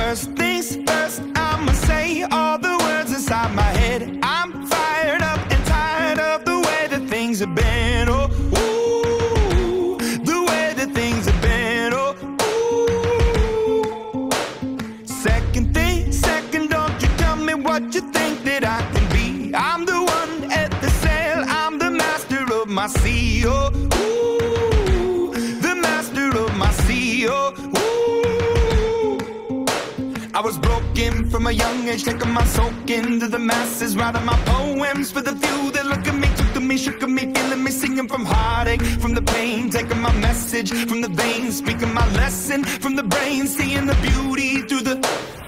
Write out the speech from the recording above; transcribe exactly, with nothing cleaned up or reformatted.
First things first, I'ma say all the words inside my head. I'm fired up and tired of the way that things have been. Oh, ooh, the way that things have been. Oh, ooh. Second thing, second, don't you tell me what you think that I can be. I'm the one at the sail, I'm the master of my sea. Oh, ooh, the master of my sea. Oh, ooh. I was broken from a young age, taking my soak into the masses, writing my poems for the few that look at me, took to me, shook at me, feeling me, singing from heartache, from the pain, taking my message from the veins, speaking my lesson from the brain, seeing the beauty through the